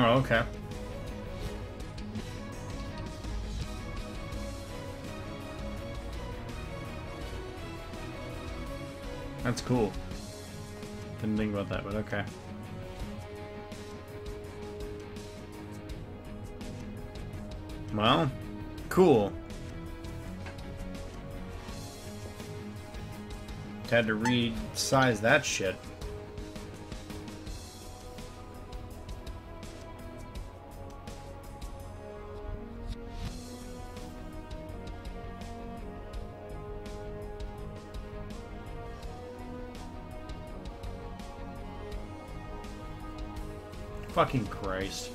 Oh, okay. That's cool. Didn't think about that, but okay. Well, cool. Had to resize that shit. Fucking Christ.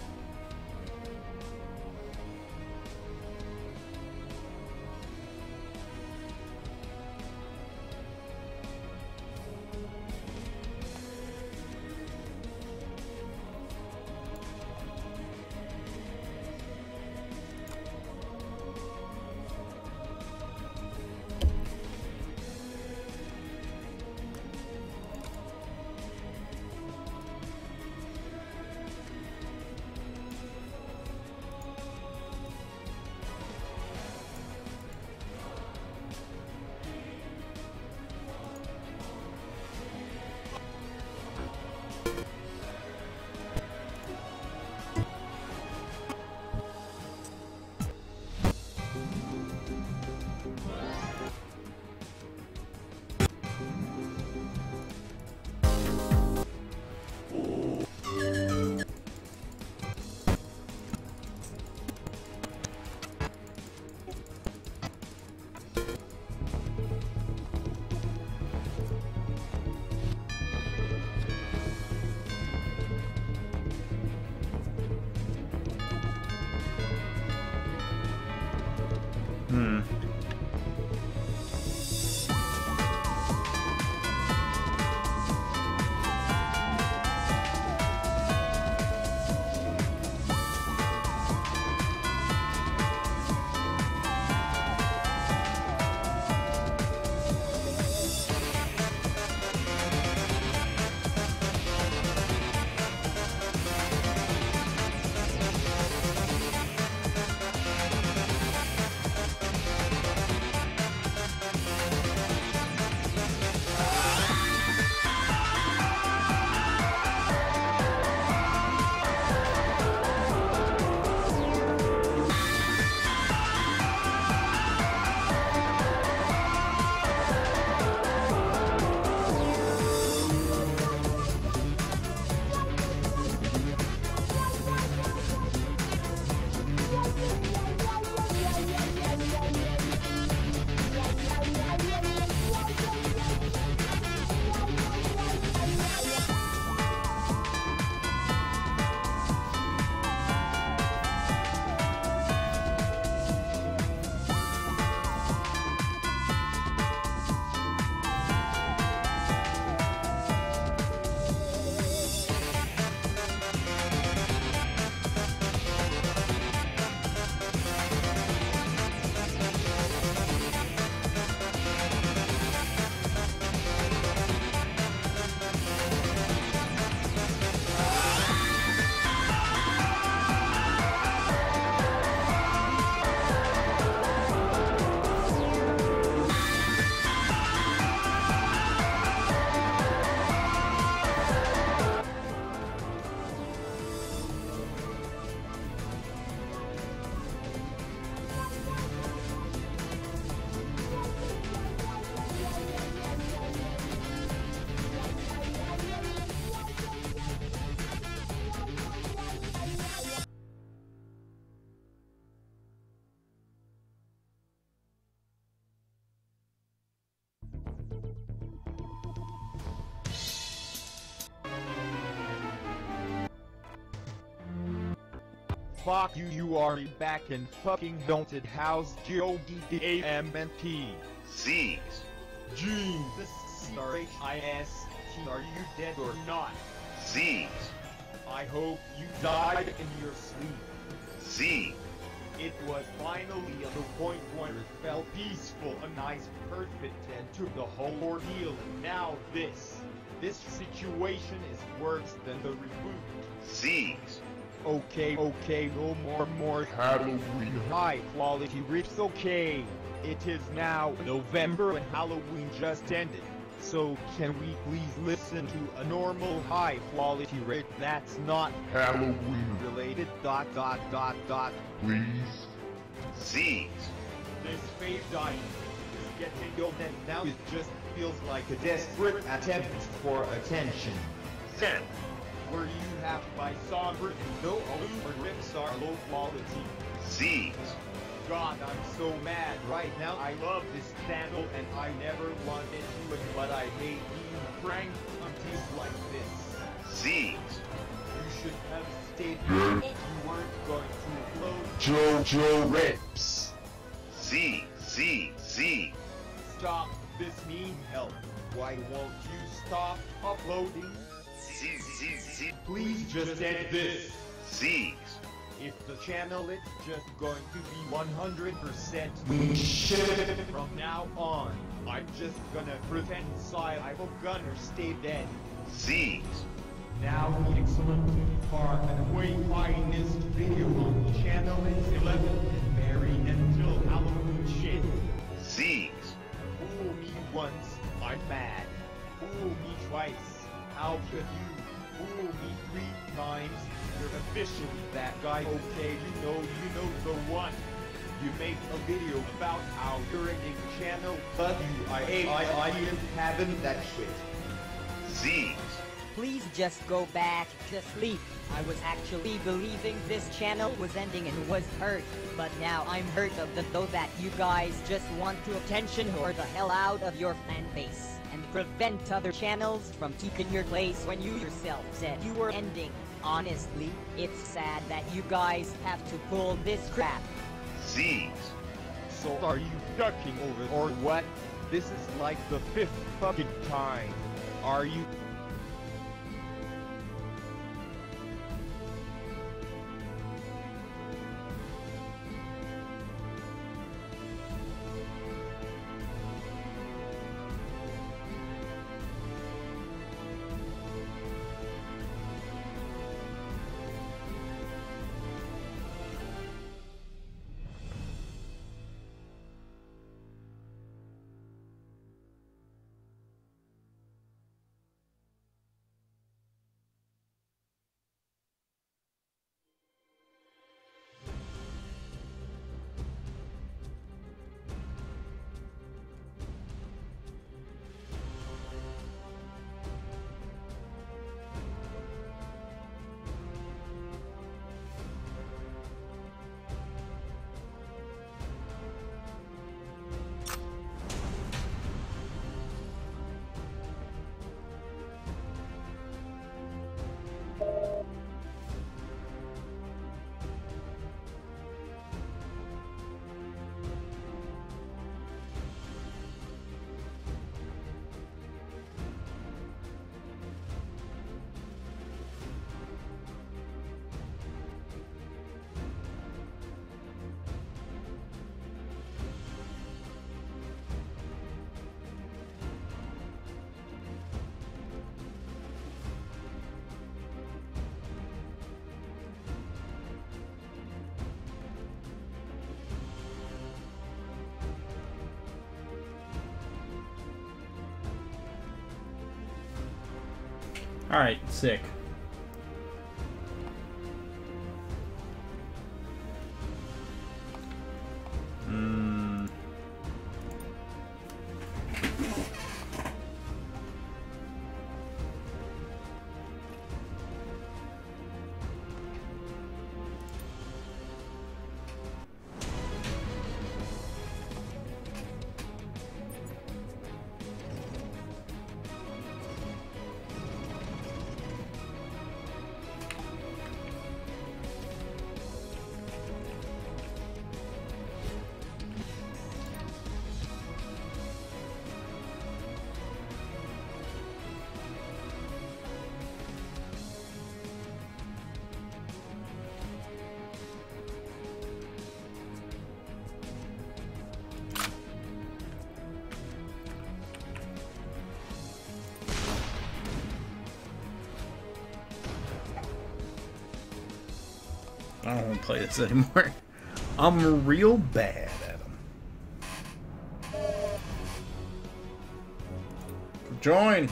Fuck you, you are back in fucking haunted house. G-O-D-D-A-M-N-T. Z's. Jesus, C-R-H-I-S-T. Are you dead or not? Z's. I hope you died in your sleep. Z. It was finally at the point where it felt peaceful, a nice, perfect end to the whole ordeal, and now this situation is worse than the reboot. Z's. Okay, no more Halloween high quality rips, okay. It is now November and Halloween just ended. So can we please listen to a normal high quality rip that's not Halloween related ... Please. Z. This fave diet is getting old and now it just feels like a desperate attempt for attention. Zen. Where you have to buy somber and no or rips are low quality. Z. God, I'm so mad right now. I love this channel and I never wanted to, but I hate being pranked on things like this. Z. You should have stayed here if you weren't going to upload JoJo Rips. Z. Stop this mean help. Why won't you stop uploading? Z. Please just end this. Z. If the channel is just going to be 100% We should. from now on, I'm just gonna pretend I have a gun or stay dead. Z. Now the excellent far and away finest video on the channel is 11 and merry until Halloween shit. Z. Fool me once, I'm mad. Fool me twice, how could you? Fool me 3 times, you're officially that guy. Okay, you know the one. You make a video about how you're a channel, but I didn't having that shit. Z. Please just go back to sleep. I was actually believing this channel was ending and was hurt, but now I'm hurt of the though that you guys just want to attention whore the hell out of your fan base and prevent other channels from taking your place when you yourself said you were ending. Honestly, it's sad that you guys have to pull this crap. Z. So are you ducking over or what? This is like the 5th fucking time. Are you? Alright, sick. I don't want to play this anymore. I'm real bad at them. Join.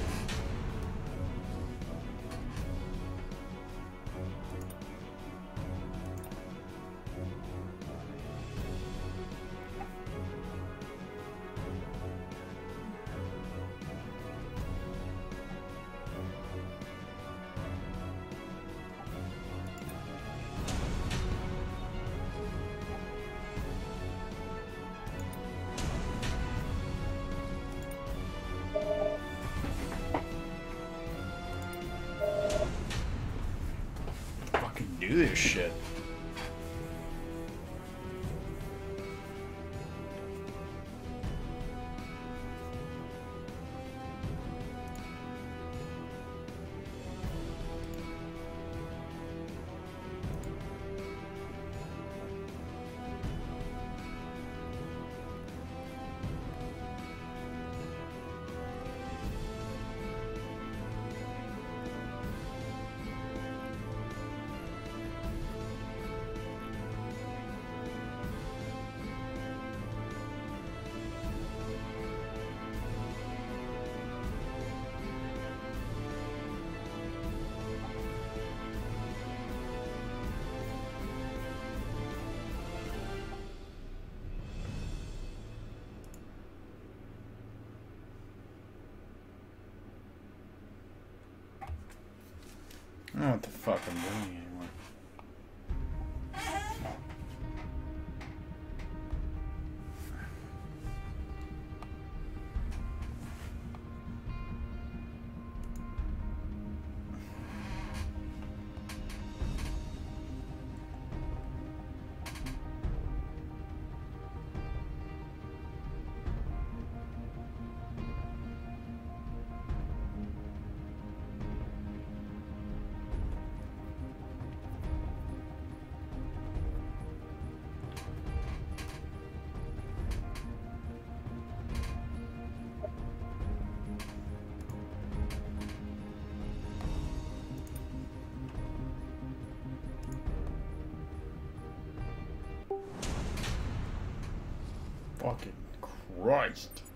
Do this shit. I don't know what the fuck I'm doing anymore. Fucking Christ.